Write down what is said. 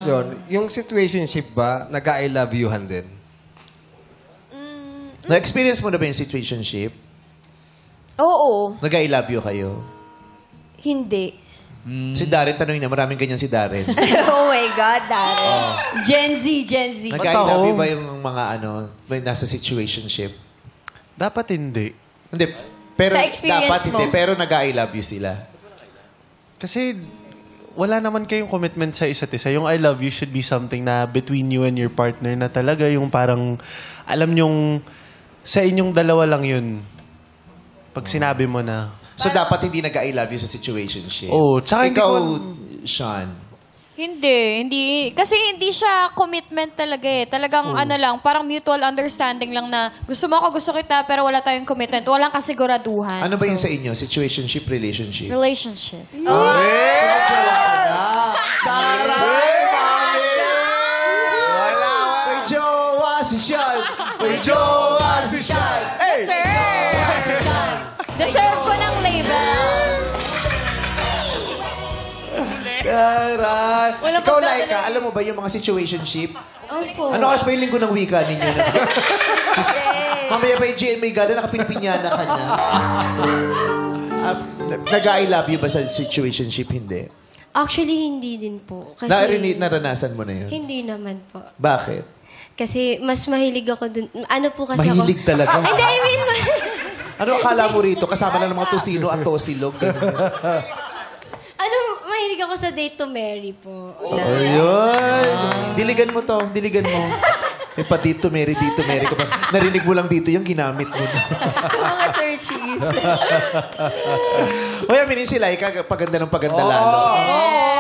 question, yung situationship ba, nag-I love you-han din? Na-experience mo na ba yung situationship? Oo. Nag-I love you kayo? Hindi. Si Darren, tanongin na, maraming ganyan si Darren. Oh my God, Darren. Gen Z. Nag-I love you ba yung mga may nasa situationship? Dapat hindi. Hindi. Pero Sa experience dapat mo? hindi. Pero nag-I love you sila. Kasi wala naman kayong commitment sa isa't isa. Yung I love you should be something na between you and your partner na talaga yung parang, alam nyong, sa inyong dalawa lang yun. Pag sinabi mo na. So, dapat hindi nag-I love you sa situationship. Oo. Tsaka Ikaw, Sean. Hindi. Kasi hindi siya commitment talaga eh. Talagang lang, parang mutual understanding lang na gusto mo ako, gusto kita, pero wala tayong commitment. Walang kasiguraduhan. Ano ba yung sa inyo? Situationship, relationship? Relationship. May jowa si Sean! May jowa si Sean! Hey! Sir! Deserve ko ng label. Karay! Ikaw, Laika, alam mo ba yung mga situationship? Opo. Ano oras ba yung linggo ng wika ninyo? Mamaya pa yung GMA Gala, nakapinipinyana ka na. Nag-I love you ba sa situationship? Hindi. Actually, hindi din po. Kasi, Naranasan mo na yun? Hindi naman po. Bakit? Kasi mas mahilig ako dun. Ano po kasi Mahilig ako? talaga? Hindi, I mean... Ano akala mo rito? Kasama lang ng mga tosino at tosilog. Mahilig ako sa date to marry po. Ayun. Diligan mo to. Diligan mo. May pa dito, Mary, dito, Mary. Narinig mo lang dito yung ginamit mo. Sa mga searchies. Hoy, aminin si Laika, paganda ng paganda lalo. Yes.